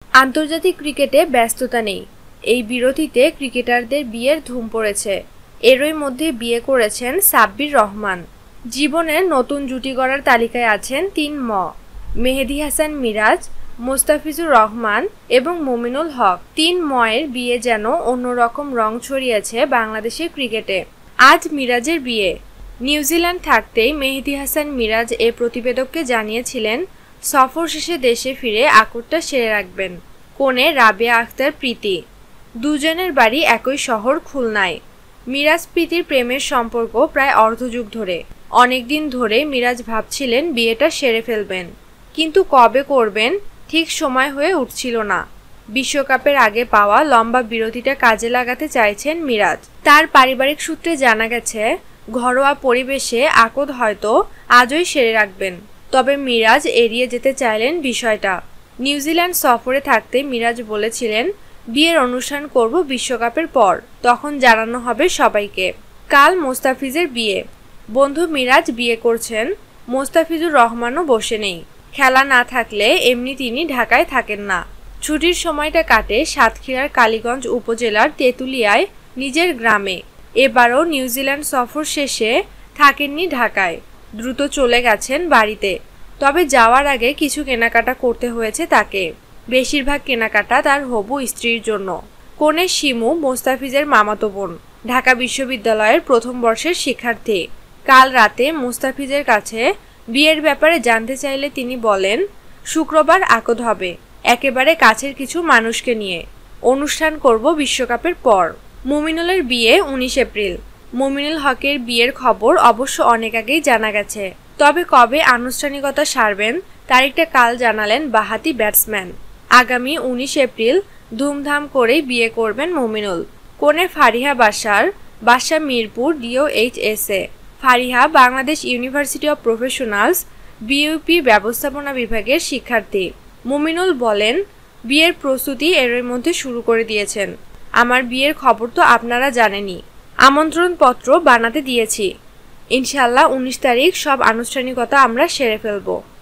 আন্তর্জাতিক ক্রিকেটে ব্যস্ততা নেই। এই বিরতিতে ক্রিকেটারদের বিয়ের ধুম পড়েছে। এরই মধ্যে বিয়ে করেছেন সাব্বির রহমান। জীবনের নতুন জুটি গড়ার তালিকায় আছেন ৩ মেহেদী হাসান মিরাজ, মোস্তাফিজুর রহমান এবং মুমিনুল হক। ৩ ময়ের বিয়ে যেন অন্যরকম রং ছড়িয়েছে বাংলাদেশের ক্রিকেটে। আজ মিরাজের বিয়ে। নিউজিল্যান্ড থাকতেই মেহেদী হাসান মিরাজ এ প্রতিবেদককে জানিয়েছিলেন সফর শেষে দেশে ফিরে আকরটা সেরে রাখবেন। কনে রাবেয়া আক্তার প্রীতি। দুজনের বাড়ি একই শহর খুলনায়। মিরাজ প্রীতির প্রেমের সম্পর্ক প্রায় অর্ধযুগ ধরে। অনেকদিন ধরে মিরাজ ভাবছিলেন বিয়েটা সেরে ফেলবেন, কিন্তু কবে করবেন ঠিক সময় হয়ে উঠছিল না। বিশ্বকাপের আগে পাওয়া লম্বা বিরতিটা কাজে লাগাতে চাইছেন মিরাজ। তার পারিবারিক সূত্রে জানা গেছে ঘরোয়া পরিবেশে আকদ হয়তো আজই সেরে রাখবেন। তবে মিরাজ এড়িয়ে যেতে চাইলেন বিষয়টা। নিউজিল্যান্ড সফরে থাকতে মিরাজ বলেছিলেন বিয়ের অনুষ্ঠান করব বিশ্বকাপের পর, তখন জানানো হবে সবাইকে। কাল মোস্তাফিজের বিয়ে। বন্ধু মিরাজ বিয়ে করছেন, মোস্তাফিজুর রহমানও বসে নেই। খেলা না থাকলে এমনি তিনি ঢাকায় থাকেন না। ছুটির সময়টা কাটে সাতক্ষীরার কালীগঞ্জ উপজেলার তেঁতুলিয়ায় নিজের গ্রামে। এবারও নিউজিল্যান্ড সফর শেষে থাকেননি ঢাকায়, দ্রুত চলে গেছেন বাড়িতে। তবে যাওয়ার আগে কিছু কেনাকাটা করতে হয়েছে তাকে। বেশিরভাগ কেনাকাটা তার হবু স্ত্রীর জন্য। কনে শিমু মোস্তাফিজের মামাতো বোন, ঢাকা বিশ্ববিদ্যালয়ের প্রথম বর্ষের শিক্ষার্থী। কাল রাতে মোস্তাফিজের কাছে বিয়ের ব্যাপারে জানতে চাইলে তিনি বলেন শুক্রবার আকদ হবে, একেবারে কাছের কিছু মানুষকে নিয়ে। অনুষ্ঠান করব বিশ্বকাপের পর। মুমিনুলের বিয়ে ১৯ এপ্রিল। মুমিনুল হকের বিয়ের খবর অবশ্য অনেক আগেই জানা গেছে, তবে কবে আনুষ্ঠানিকতা সারবেন তারিখটা কাল জানালেন বাঁহাতি ব্যাটসম্যান। আগামী ১৯ এপ্রিল ধুমধাম করেই বিয়ে করবেন মুমিনুল। কনে ফারিহা বাসার, বাসা মিরপুর DOHS-এ। Fariha Bangladesh university of professionals BUP ব্যবস্থাপনা বিভাগের শিক্ষার্থী। মুমিনুল বলেন বিয়ের প্রস্তুতি এরই মধ্যে শুরু করে দিয়েছেন। আমার বিয়ের খবর তো আপনারা জানেনই, আমন্ত্রণপত্র বানাতে দিয়েছি। ইনশাআল্লাহ ১৯ তারিখ সব আনুষ্ঠানিকতা আমরা সেরে ফেলব।